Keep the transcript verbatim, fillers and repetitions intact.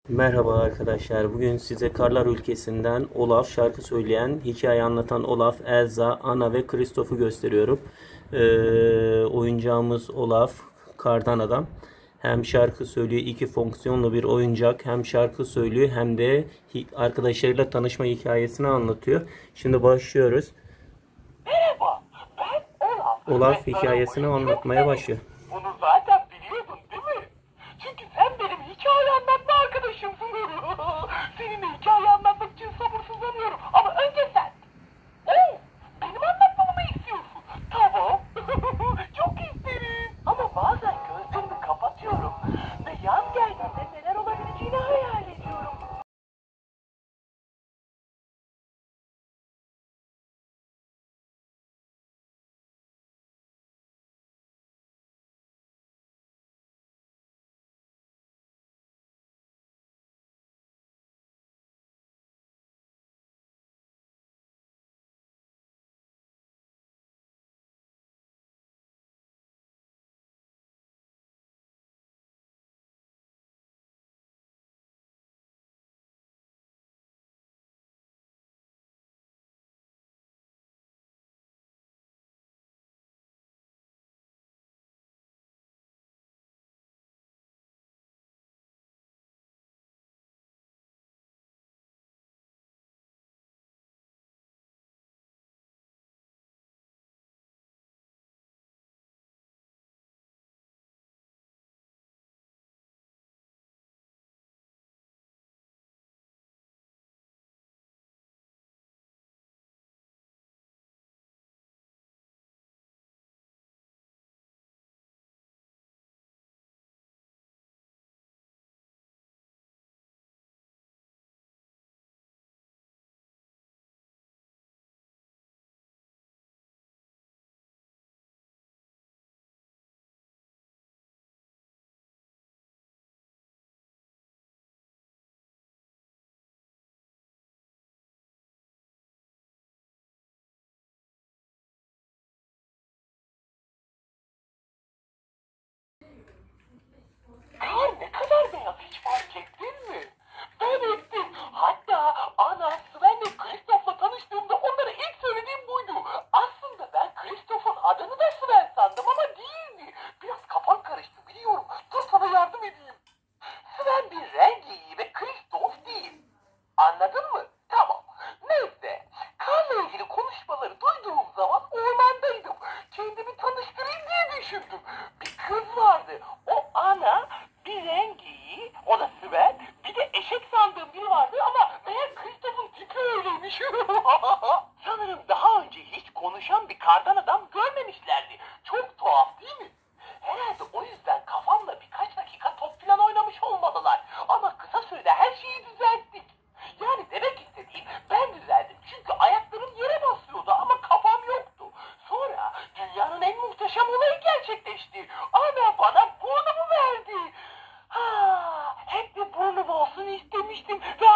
Merhaba arkadaşlar. Bugün size Karlar Ülkesi'nden Olaf, şarkı söyleyen, hikaye anlatan Olaf, Elsa, Anna ve Kristoff'u gösteriyorum. Ee, oyuncağımız Olaf, kardan adam. Hem şarkı söylüyor, iki fonksiyonlu bir oyuncak. Hem şarkı söylüyor hem de arkadaşlarıyla tanışma hikayesini anlatıyor. Şimdi başlıyoruz. Merhaba, ben Olaf Olaf ve hikayesini arabayı çok anlatmaya başlıyor. severim. Bunu zaten biliyordun değil mi? Çünkü sen benim hikaye anlatma arkadaşımsın. Seninle hikaye anlatmak için sabırsızlanıyorum. Ama önce sen. Oo, benim anlatmamı mı istiyorsun? Tamam. Çok isterim. Ama bazen gözlerimi kapatıyorum ve yaz geldiğinde neler olabileceğini hayal ediyorum. Kar ne kadar beyaz hiç fark ettin mi? Ben ettim. Hatta Ana, Sven ve Kristoff'la tanıştığımda onlara ilk söylediğim buydu. Aslında ben Kristoff'un adını da Sven sandım ama değildi. Biraz kafam karıştı biliyorum. Dur sana yardım edeyim. Sven bir rengi ve Kristoff değil. Anladın mı? Tamam. Neyse. Karla ilgili konuşmaları duyduğum zaman ormandaydım. Kendimi tanıştırayım diye düşündüm. Bir kız vardı. O Ana, bir rengi, o da Sibel, bir de eşek sandığım biri vardı ama meğer Kristoff'un tipi öyleymiş. Sanırım daha önce hiç konuşan bir kardan adam görmemişlerdi. Çok tuhaf değil mi? Herhalde o yüzden kafamla birkaç dakika top falan oynamış olmalılar. Ama kısa sürede her şeyi düzelttik. Yani demek istediğim ben düzeldim. Çünkü ayaklarım yere basıyordu ama kafam yoktu. Sonra dünyanın en muhteşem olayı gerçekleşti. Ana bana burnumu verdi. Ha, hep bir burnum olsun istemiştim ve